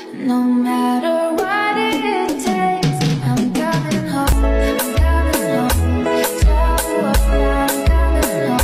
No matter what it takes, I'm coming home. I'm coming home. Tell the world I'm coming home.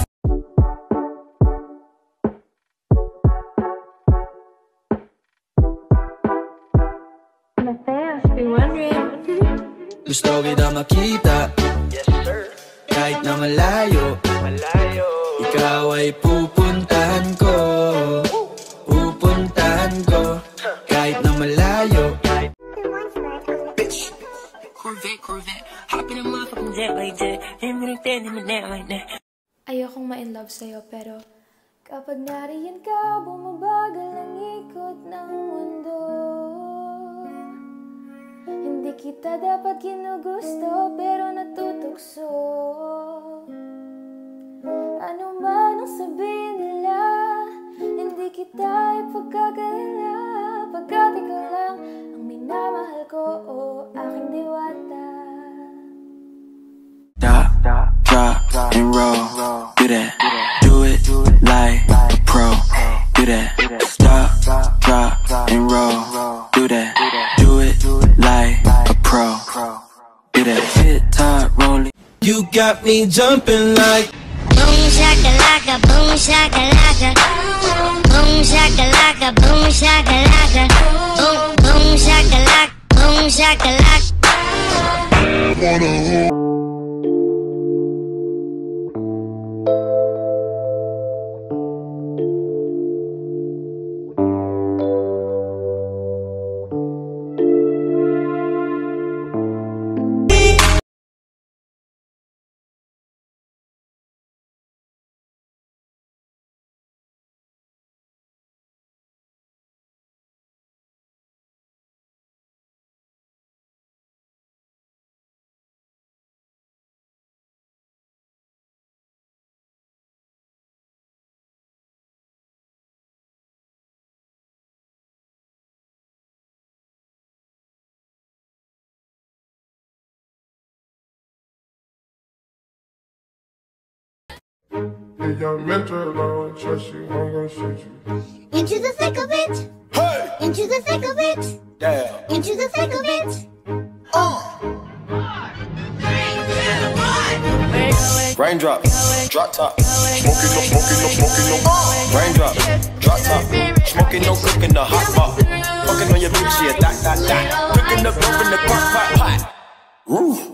My fans be wondering. Gusto kita makita, Yes sir, kahit na malayo. malayo. Ikaw ay pupuntahan ko, pupuntahan ko, kahit na malayo. Bitch, Corvette, hop in a motherfucking jet like that. Him like that, him like that. Ayokong ma-in love sa'yo, pero kapag nariyan ka, bumabagal ang ikot ng mundo. Hindi kita dapat ginugusto, pero natutukso. Ano man ang sabihin nila, hindi kita ipagkakaila, pagkat ikaw lang ang minamahal ko, o aking diwata. Stop, drop, and roll. Do that, do it like a pro. Do that, stop, drop, and roll. Do that, do it like a pro. Do that, hit top rolling. You got me jumping like Boom shakalaka, boom shakalaka, boom shakalaka, boom shakalaka, boom boom shakalaka, boom shakalaka. If your mental don't trust you, I'm gonna shoot you. Into the thick of it, hey, into the thick of it, damn. into the thick of it. Raindrop, drop top, smoking no. Raindrop, drop top, smoking no, cooking the hot pot. Fucking on your bitch, yeah, that. Cooking the dope in the crock pot. Woo.